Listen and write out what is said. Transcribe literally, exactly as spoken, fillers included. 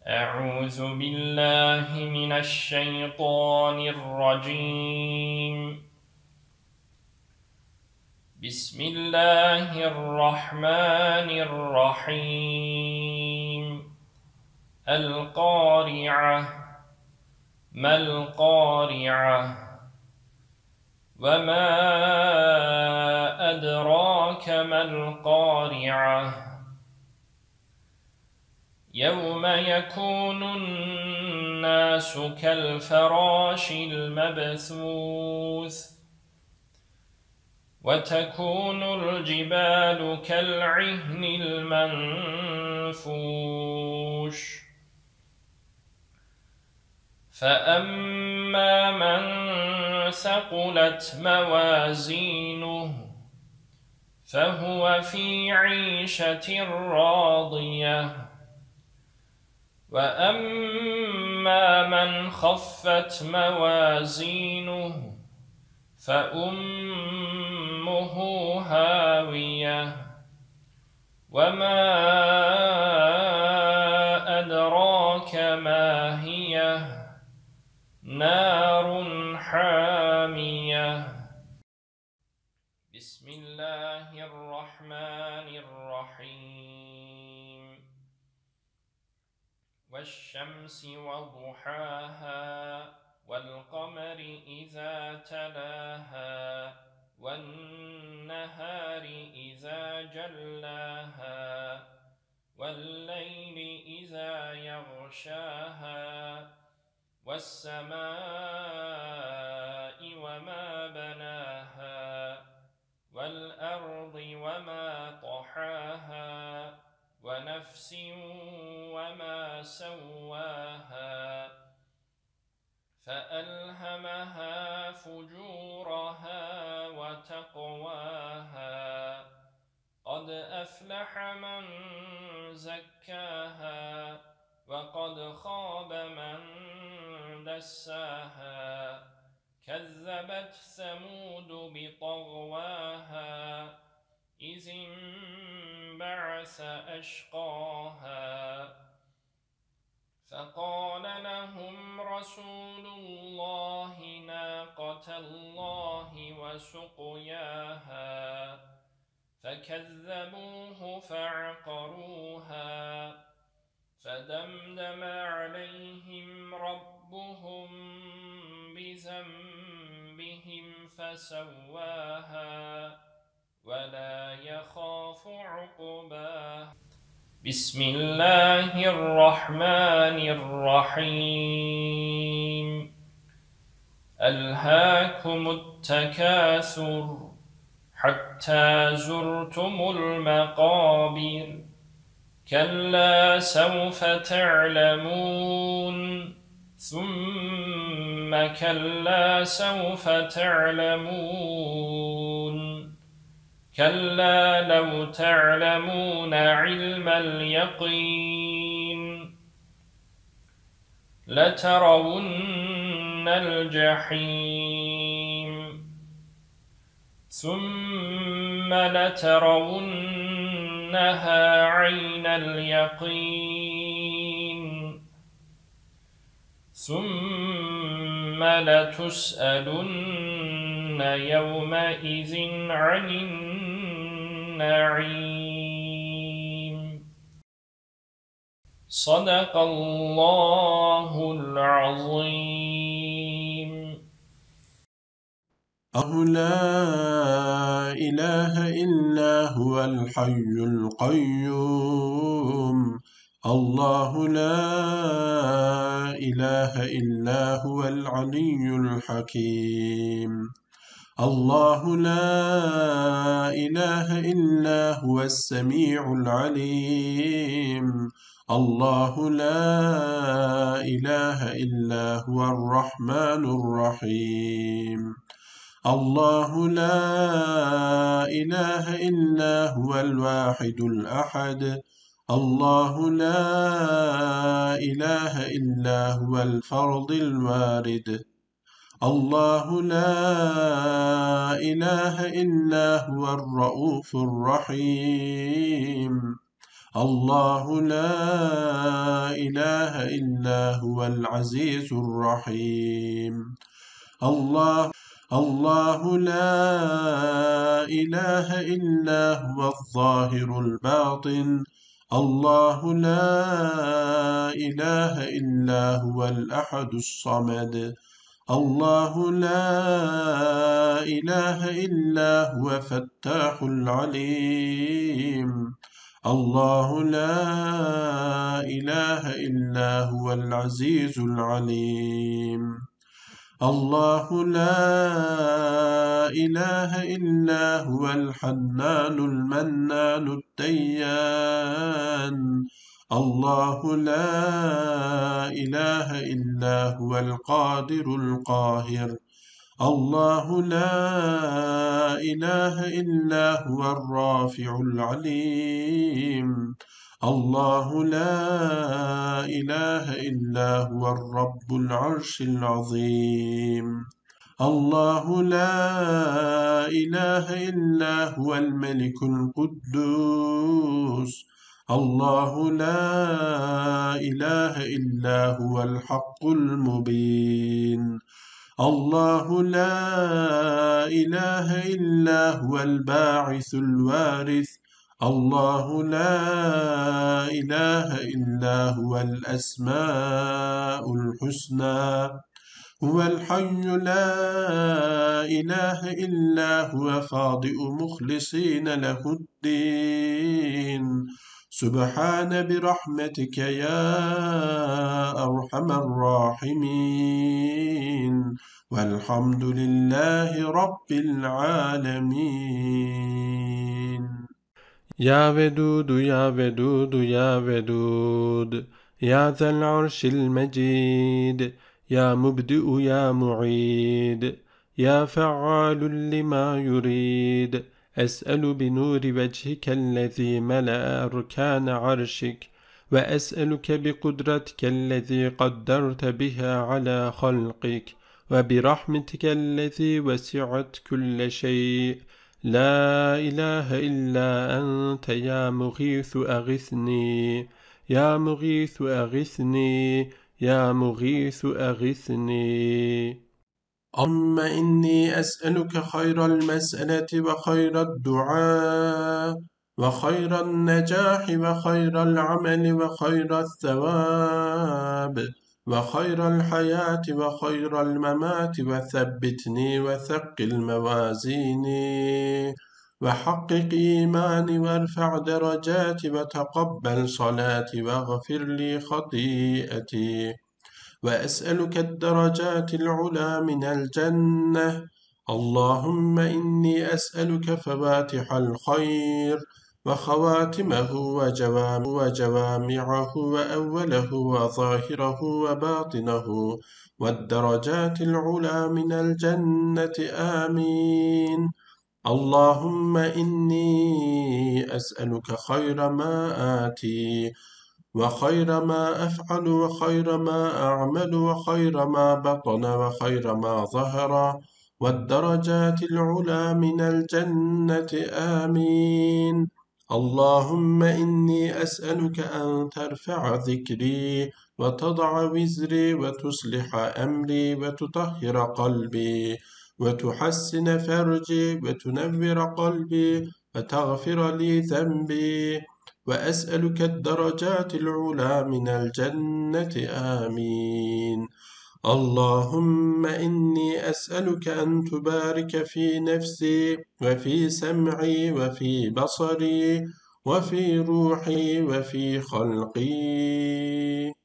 أعوذ بالله من الشيطان الرجيم. بسم الله الرحمن الرحيم. القارعة. ما القارعة؟ وما أدراك ما القارعة؟ يوم يكون الناس كالفراش المبثوث وتكون الجبال كالعهن المنفوش فأما من ثقلت موازينه فهو في عيشة راضية وأما من خفت موازينه فأمه هاوية وما أدراك ما هي نار حامية. بسم الله الرحمن الرحيم. والشمس وضحاها والقمر إذا تلاها والنهار إذا جلاها والليل إذا يغشاها والسماء وما بناها والأرض وما طحاها ونفس وما سواها فألهمها فجورها وتقواها قد أفلح من زكاها وقد خاب من دساها كذبت ثمود بطغواها إذ انبعث أشقاها فقال لهم رسول الله ناقة الله وسقياها فكذبوه فعقروها فدمدم عليهم ربهم بذنبهم فسواها ولا يخاف عقباها. بسم الله الرحمن الرحيم. ألهاكم التكاثر حتى زرتم المقابر كلا سوف تعلمون ثم كلا سوف تعلمون كلا لو تعلمون علم اليقين لترون الجحيم ثم لترونها عين اليقين ثم لتسألن يومئذ عن النعيم. صدق الله العظيم. الله لا إله إلا هو الحي القيوم الله لا إله إلا هو العلي الحكيم الله لا إله إلا هو السميع العليم الله لا إله إلا هو الرحمن الرحيم الله لا إله إلا هو الواحد الأحد الله لا إله إلا هو الفرد الوارد الله لا إله إلا هو الرؤوف الرحيم الله لا إله إلا هو العزيز الرحيم الله الله لا إله إلا هو الظاهر الباطن الله لا إله إلا هو الأحد الصمد الله لا إله إلا هو فتاح العليم الله لا إله إلا هو العزيز العليم الله لا إله إلا هو الحنان المنان الديان الله لا إله إلا هو القادر القاهر الله لا إله إلا هو الرافع العليم الله لا إله إلا هو الرب العرش العظيم الله لا إله إلا هو الملك القدوس الله لا إله إلا هو الحق المبين الله لا إله إلا هو الباعث الوارث الله لا إله إلا هو الأسماء الحسنى هو الحي لا إله إلا هو فاضئ مخلصين له الدين سبحان برحمتك يا أرحم الراحمين والحمد لله رب العالمين يا ودود يا ودود يا ودود يا ذا العرش المجيد يا مبدئ يا معيد يا فعال لما يريد أسأل بنور وجهك الذي ملأ أركان عرشك وأسألك بقدرتك الذي قدرت بها على خلقك وبرحمتك التي وسعت كل شيء لا إله إلا أنت يا مغيث أغثني يا مغيث أغثني يا مغيث أغثني اللهم إني أسألك خير المسألة وخير الدعاء وخير النجاح وخير العمل وخير الثواب وخير الحياة وخير الممات وثبتني وثقل موازيني وحقق إيماني وارفع درجاتي وتقبل صلاتي واغفر لي خطيئتي وأسألك الدرجات العلى من الجنة اللهم إني أسألك فواتح الخير وخواتمه وجوامعه وأوله وظاهره وباطنه والدرجات العلى من الجنة آمين اللهم إني أسألك خير ما آتي وخير ما أفعل وخير ما أعمل وخير ما بطن وخير ما ظهر والدرجات العلى من الجنة آمين اللهم إني أسألك أن ترفع ذكري وتضع وزري وتصلح أمري وتطهر قلبي وتحسن فرجي وتنور قلبي وتغفر لي ذنبي وأسألك الدرجات العلى من الجنة آمين اللهم إني أسألك أن تبارك في نفسي وفي سمعي وفي بصري وفي روحي وفي خلقي